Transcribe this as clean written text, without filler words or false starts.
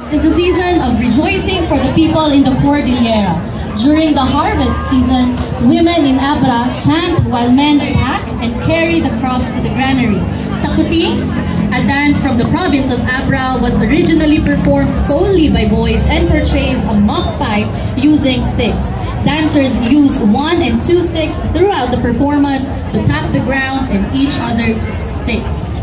is a season of rejoicing for the people in the Cordillera. During the harvest season, women in Abra chant while men pack and carry the crops to the granary. Sakuting, a dance from the province of Abra, was originally performed solely by boys and portrays a mock fight using sticks. Dancers use 1 and 2 sticks throughout the performance to tap the ground and each other's sticks.